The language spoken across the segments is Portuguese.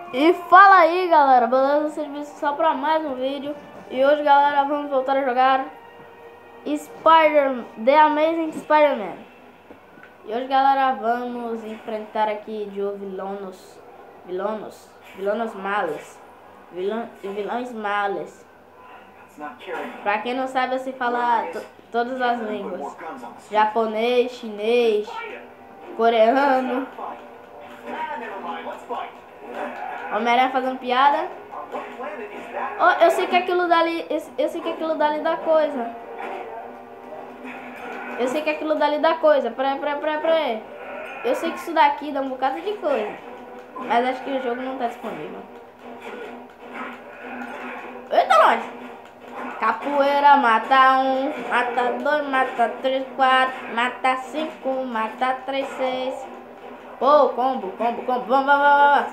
E fala aí, galera, beleza? Serviço só pra mais um vídeo. E hoje, galera, vamos voltar a jogar The Amazing Spider-Man. E hoje, galera, vamos enfrentar aqui de vilões males. Vilões males. Pra quem não sabe, eu sei falar todas as línguas: japonês, chinês, coreano. Homem-Aranha fazendo piada. Oh, eu sei que aquilo dali. Eu sei que aquilo dali dá coisa. Eu sei que aquilo dali dá coisa. Peraí. Eu sei que isso daqui dá um bocado de coisa. Mas acho que o jogo não tá disponível. Eita, nós! Capoeira mata 1, mata 2, mata 3, 4, mata 5, mata 3, 6. Pô, combo. Vamos.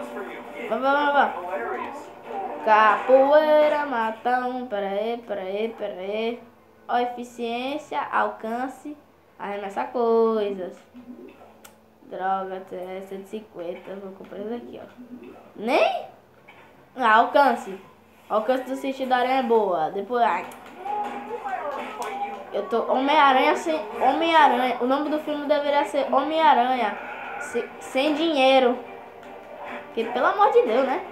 Capoeira mata 1. Peraí. Ó, eficiência, alcance, arremessar coisas. Droga, 150. Vou comprar isso aqui, ó. Nem? Alcance. Alcance do sentido da aranha é boa. Depois, eu tô Homem-Aranha sem Homem-Aranha. O nome do filme deveria ser Homem-Aranha sem dinheiro. Porque, pelo amor de Deus, né?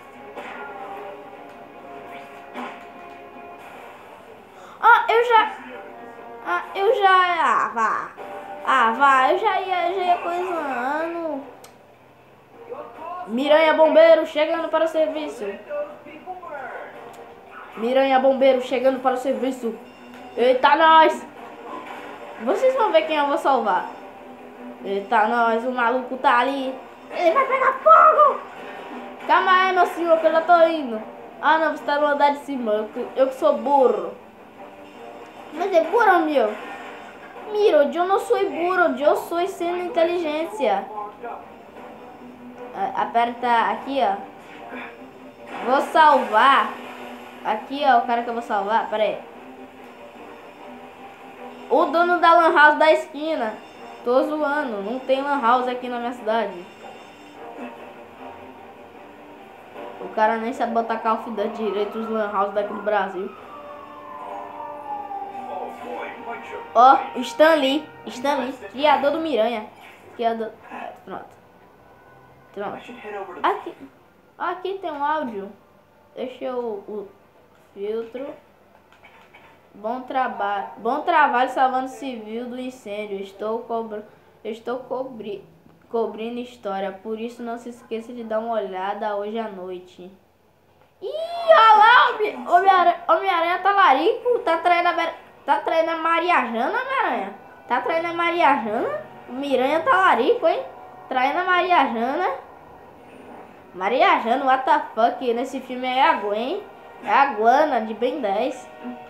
Eu já ia coisando. Miranha Bombeiro chegando para o serviço. Eita, nós! Vocês vão ver quem eu vou salvar. Eita, nós, o maluco tá ali. Ele vai pegar fogo! Calma aí, meu senhor, que eu já tô indo. Ah, não, você tá no andar de cima. Eu que sou burro. Mas é burro, meu. Miro, eu não sou burro, eu sou sem inteligência. Aperta aqui, ó. Vou salvar. Aqui, ó, o cara que eu vou salvar. Pera aí. O dono da lan house da esquina. Tô zoando, não tem lan house aqui na minha cidade. O cara nem sabe botar Call of Duty direito, os lan house daqui do Brasil. Ó, Stan Lee, criador do Miranha. Pronto. Aqui tem um áudio. Deixa eu o filtro. Bom trabalho salvando civil do incêndio. Estou cobrindo história. Por isso não se esqueça de dar uma olhada hoje à noite. Ih, olha lá, Homem-Aranha talarico. Tá traindo a Maria Jana, Homem-Aranha. Tá traindo a Maria Jana. O Miranha talarico, hein? Traindo a Maria Jana. Maria Jana, what the fuck? Nesse filme é a Gwen. É a Guana de Ben 10.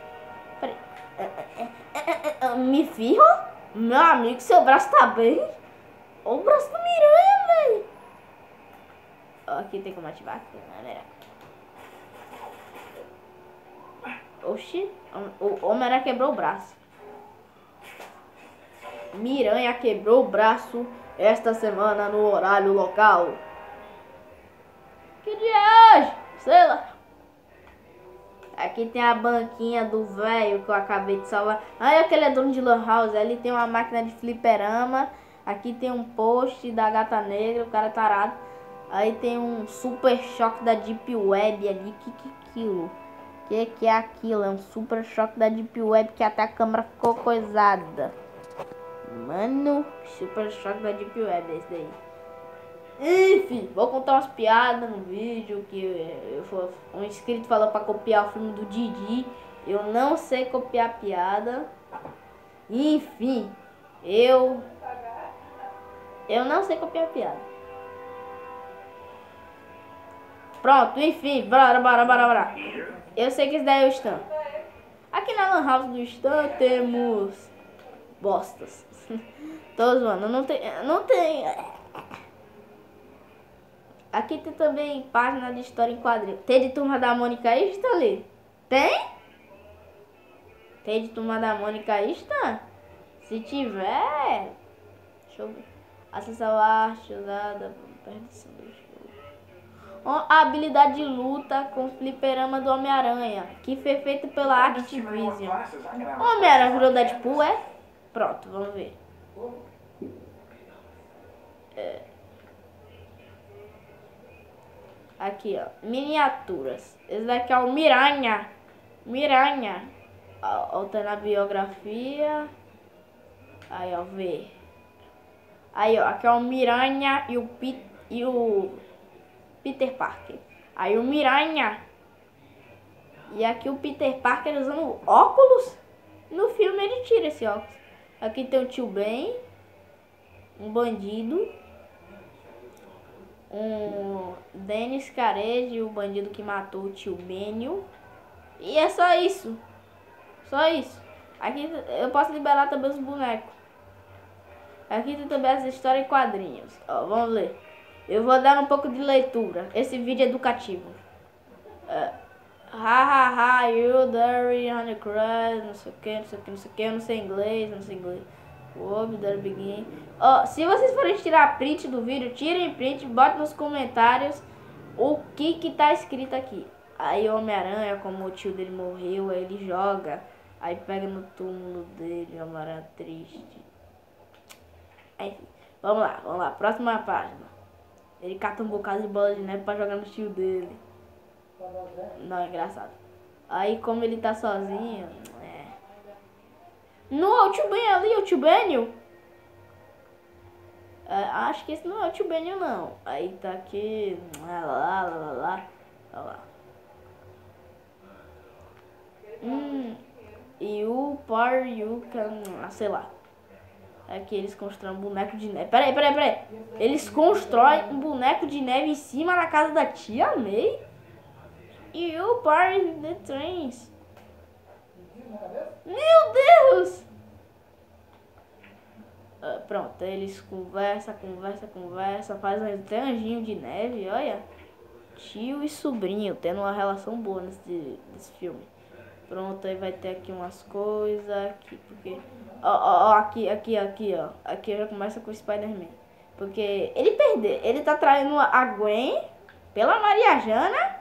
Me firro? Meu amigo, seu braço tá bem? Olha o braço do Miranha, velho. Aqui tem como ativar aqui, galera. Oxi, o Homem-Aranha quebrou o braço. Miranha quebrou o braço esta semana no horário local. Que dias? Sei lá. Aqui tem a banquinha do velho que eu acabei de salvar. Olha aquele é dono de lan house. Ali tem uma máquina de fliperama. Aqui tem um post da Gata Negra, o cara tarado. Aí tem um super choque da Deep Web ali. Que é aquilo? Que é aquilo? É um super choque da Deep Web que até a câmera ficou coisada. Mano, super choque da Deep Web é esse daí. Enfim, vou contar umas piadas no vídeo que um inscrito falou pra copiar o filme do Didi. Eu não sei copiar piada. Enfim, eu não sei copiar piada. Pronto, enfim, bora. Eu sei que esse daí é o Stan. Aqui na lan house do Stan temos bostas. Tô zoando, não tem. Aqui tem também página de história em quadrinho. Tem de Turma da Mônica aí, Stan ali? Tem? Tem de Turma da Mônica aí, Stan? Se tiver... Deixa eu ver. Acessar a arte usada. Perdição do jogo. A habilidade de luta com o fliperama do Homem-Aranha, que foi feito pela Activision. O Homem-Aranha virou Deadpool, é? Pronto, vamos ver. Aqui, ó, miniaturas. Esse daqui é o Miranha. Miranha. Alternar a biografia. Aí, ó, vê. Aí, ó, aqui é o Miranha e o Peter Parker. Aí o Miranha. E aqui o Peter Parker usando óculos. No filme ele tira esse óculos. Aqui tem o Tio Ben. Um bandido. Um Dennis Carege, o bandido que matou o Tio Benio. E é só isso. Só isso. Aqui eu posso liberar também os bonecos. Aqui tem também as histórias em quadrinhos. Ó, vamos ler. Eu vou dar um pouco de leitura. Esse vídeo é educativo. You dirty honeycrisp, não sei o que, não sei o que, não sei o que. Eu não sei inglês, não sei inglês. Would there begin? Ó, se vocês forem tirar print do vídeo, tirem print, botem nos comentários o que tá escrito aqui. Aí o Homem-Aranha, como o tio dele morreu, aí ele joga. Aí pega no túmulo dele, o Homem-Aranha triste. Enfim, vamos lá, próxima página. Ele cata um bocado de bola de neve pra jogar no tio dele. Não, é engraçado. Aí como ele tá sozinho, não, o tio Ben ali, o tio Benio. Acho que esse não é o tio Benio não. Aí tá aqui, lá. You par you can, sei lá. Aqui eles constroem um boneco de neve. Peraí. Eles constroem um boneco de neve em cima da casa da tia May. You par the trains. Meu Deus! Pronto, eles conversam, fazem até anjinho de neve, olha. Tio e sobrinho tendo uma relação boa nesse filme. Pronto, aí vai ter aqui umas coisas aqui, porque... Aqui, ó. Aqui já começa com o Spider-Man. Porque ele tá traindo a Gwen pela Maria Jana.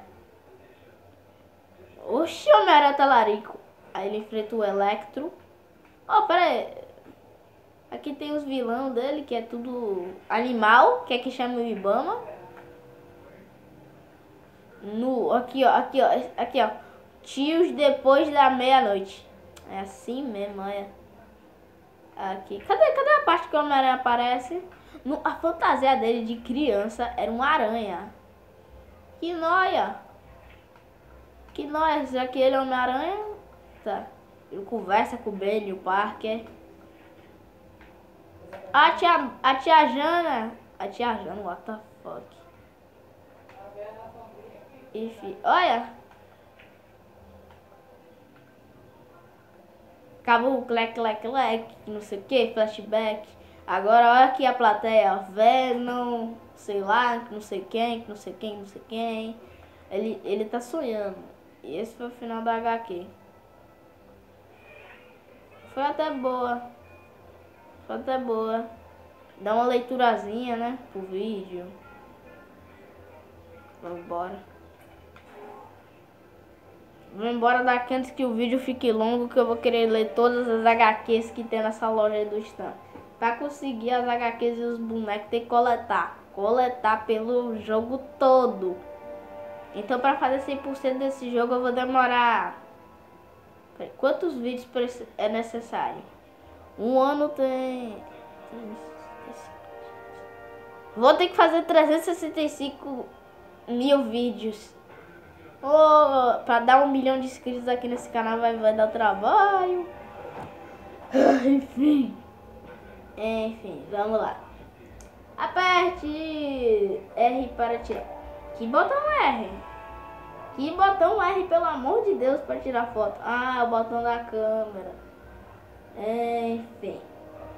Oxi, o Homem-Aranha talarico. Aí ele enfrenta o Electro. Pera aí. Aqui tem os vilão dele, que é tudo animal, que é que chama o Ibama. Aqui, ó. Tios depois da meia-noite. É assim mesmo, olha. Aqui. Cadê a parte que o Homem-Aranha aparece? A fantasia dele de criança era uma aranha. Que nóia. Já que ele é Homem-Aranha. Tá. Ele conversa com o Ben e o Parker. A tia Jana, what the fuck? Enfim, olha. Acabou o clec, não sei o que, flashback. Agora olha aqui a plateia, Venom, sei lá, não sei quem. Ele tá sonhando. E esse foi o final da HQ. Foi até boa. Dá uma leiturazinha, né, pro vídeo. Vamos embora. Vamos embora daqui antes que o vídeo fique longo, que eu vou querer ler todas as HQs que tem nessa loja aí do stand. Pra conseguir as HQs e os bonecos tem que coletar pelo jogo todo. Então pra fazer 100% desse jogo eu vou demorar... Quantos vídeos é necessário? Um ano tem... Vou ter que fazer 365 mil vídeos. Pra dar 1 milhão de inscritos aqui nesse canal vai dar trabalho. Enfim, vamos lá. Aperte R para tirar. Que botão R? Que botão R, pelo amor de Deus, para tirar foto? O botão da câmera. Enfim.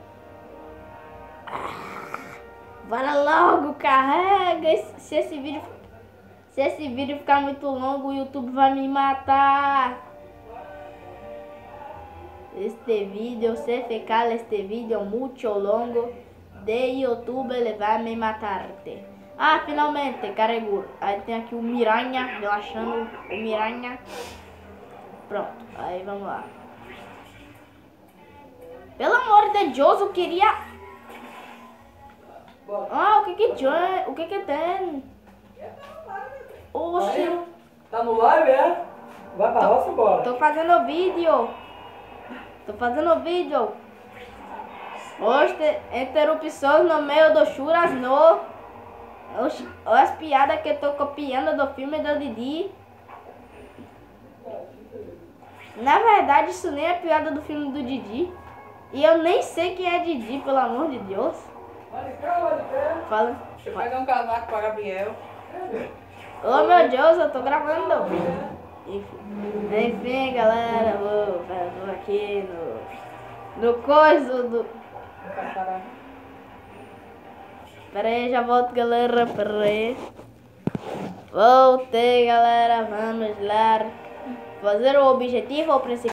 Bora logo, carrega. Se esse vídeo ficar muito longo, o YouTube vai me matar. Este vídeo, se ficar este vídeo muito longo, de YouTube ele vai me matar. Ah, finalmente, carregou. Aí tem aqui o Miranha, relaxando o Miranha. Pronto, aí vamos lá. Pelo amor de Deus, eu queria... Ah, o que tem? Oxi. Tá no live, é? Vai pra roça, bora. Tô fazendo vídeo. Hoje, interrupções no meio do churras no... Oxi, olha as piadas que eu tô copiando do filme do Didi. Na verdade, isso nem é piada do filme do Didi. E eu nem sei quem é Didi, pelo amor de Deus. Fala. Deixa eu pegar um casaco pra Gabriel. Oh meu Deus, eu tô gravando. Enfim, galera, vou aqui no coisa do... Pera aí, já volto, galera, pera aí. Voltei, galera, vamos lá fazer o objetivo principal.